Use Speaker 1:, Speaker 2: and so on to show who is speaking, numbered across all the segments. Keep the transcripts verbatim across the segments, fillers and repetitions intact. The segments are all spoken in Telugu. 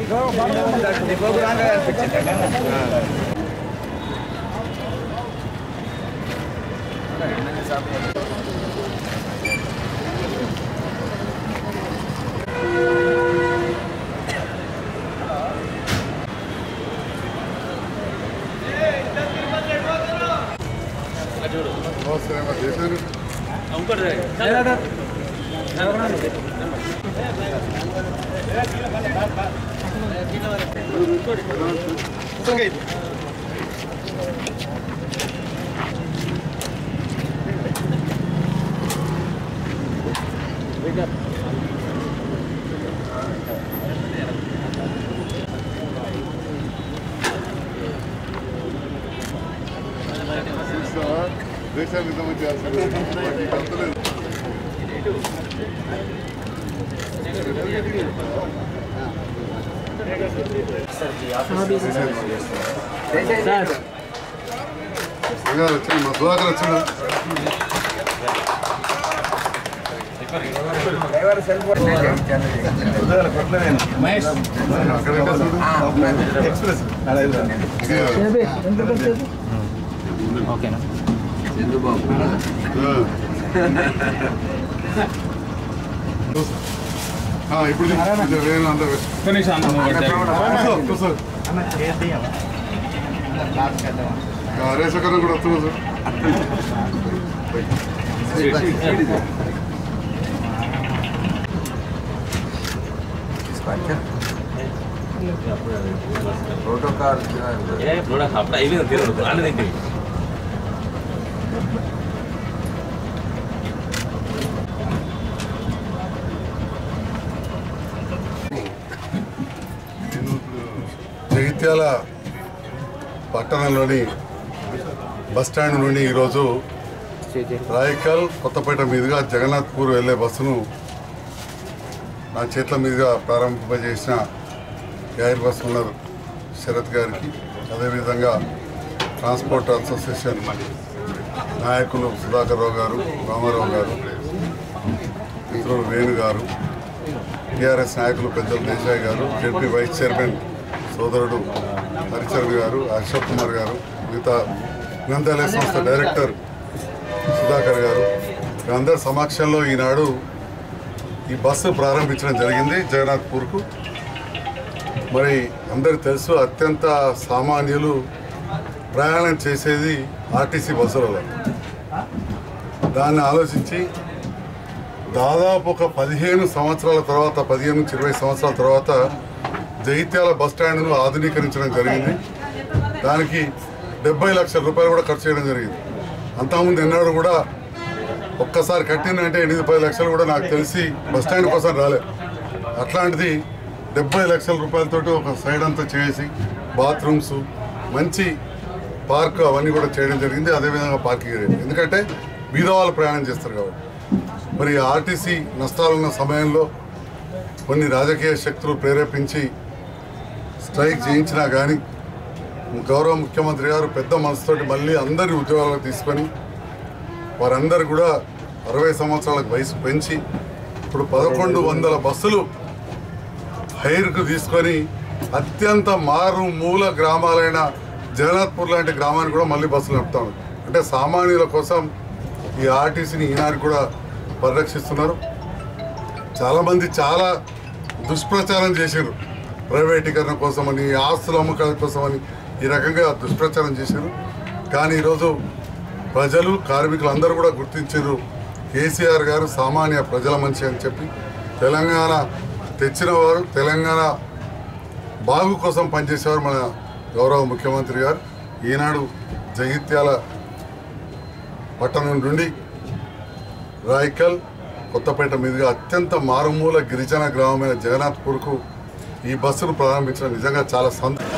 Speaker 1: దేశానికి సంబంధించిన వచ్చింది మా సుధాకర్ వచ్చిందా
Speaker 2: ఓకేనా
Speaker 1: ఇప్పుడు రేసకరం కూడా వస్తున్నారు
Speaker 3: ప్రోటోకాల్ అప్పుడు అయిపోయింది తిరగదు ఆడదండి
Speaker 1: జగిత్యాల పట్టణంలోని బస్టాండ్ నుండి ఈరోజు రాయకల్ కొత్తపేట మీదుగా జగన్నాథ్పూర్ వెళ్ళే బస్సును నా చేతుల మీదుగా ప్రారంభింపజేసిన ఎయిర్ బస్ ఓనర్ శరత్ గారికి, అదేవిధంగా ట్రాన్స్పోర్ట్ అసోసియేషన్ నాయకులు సుధాకర్ రావు గారు, రామారావు గారు, మిత్రులు వేణు గారు, టీఆర్ఎస్ నాయకులు పెద్దలు దేశాయ్ గారు, జెడ్పీ వైస్ చైర్మన్ సోదరుడు హరిచరణ్ గారు, అశోక్ కుమార్ గారు, మిగతా గ్రంథాలయ సంస్థ డైరెక్టర్ సుధాకర్ గారు అందరి సమక్షంలో ఈనాడు ఈ బస్సు ప్రారంభించడం జరిగింది జగన్నాథ్పూర్కు. మరి అందరికీ తెలుసు, అత్యంత సామాన్యులు ప్రయాణం చేసేది ఆర్టీసీ బస్సులలో. దాన్ని ఆలోచించి దాదాపు ఒక పదిహేను సంవత్సరాల తర్వాత పదిహేను నుంచి ఇరవై సంవత్సరాల తర్వాత జగిత్యాల బస్టాండ్ను ఆధునీకరించడం జరిగింది. దానికి డెబ్బై లక్షల రూపాయలు కూడా ఖర్చు చేయడం జరిగింది. అంతకుముందు ఎన్నడూ కూడా ఒక్కసారి కట్టిందంటే ఎనిమిది పది లక్షలు కూడా నాకు తెలిసి బస్టాండ్ కోసం రాలేదు. అట్లాంటిది డెబ్బై లక్షల రూపాయలతో ఒక సైడ్ అంతా చేసి బాత్రూమ్స్, మంచి పార్క్ అవన్నీ కూడా చేయడం జరిగింది. అదేవిధంగా పార్కింగ్ ఏరియా, ఎందుకంటే బీదవాళ్ళు ప్రయాణం చేస్తారు కాబట్టి. మరి ఆర్టీసీ నష్టాలున్న సమయంలో కొన్ని రాజకీయ శక్తులు ప్రేరేపించి స్ట్రైక్ చేయించినా కానీ గౌరవ ముఖ్యమంత్రి గారు పెద్ద మనసుతోటి మళ్ళీ అందరి ఉద్యోగాలకు తీసుకొని వారందరూ కూడా అరవై సంవత్సరాలకు వయసు పెంచి ఇప్పుడు పదకొండు వందల బస్సులు హైర్కు తీసుకొని అత్యంత మారు మూల గ్రామాలైన జగన్నాథ్పూర్ లాంటి గ్రామానికి కూడా మళ్ళీ బస్సులు నడుపుతాం. అంటే సామాన్యుల కోసం ఈ ఆర్టీసీని ఈనాడు కూడా పరిరక్షిస్తున్నారు. చాలామంది చాలా దుష్ప్రచారం చేశారు, ప్రైవేటీకరణ కోసమని, ఆస్తుల అమ్మకాల కోసమని ఈ రకంగా దుష్ప్రచారం చేశారు. కానీ ఈరోజు ప్రజలు, కార్మికులు అందరూ కూడా గుర్తించారు కేసీఆర్ గారు సామాన్య ప్రజల మనిషి అని చెప్పి. తెలంగాణ తెచ్చిన వారు, తెలంగాణ బాగు కోసం పనిచేసేవారు మన గౌరవ ముఖ్యమంత్రి గారు. ఈనాడు జగిత్యాల పట్టణం నుండి రాయకల్ కొత్తపేట మీదుగా అత్యంత మారుమూల గిరిజన గ్రామమైన జగన్నాథ్పూర్కు ఈ బస్సును ప్రారంభించడం నిజంగా చాలా సంతోషం.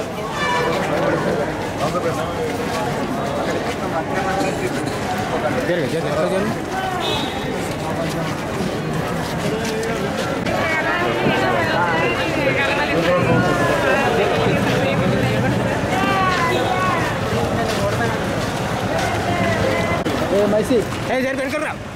Speaker 2: మైసి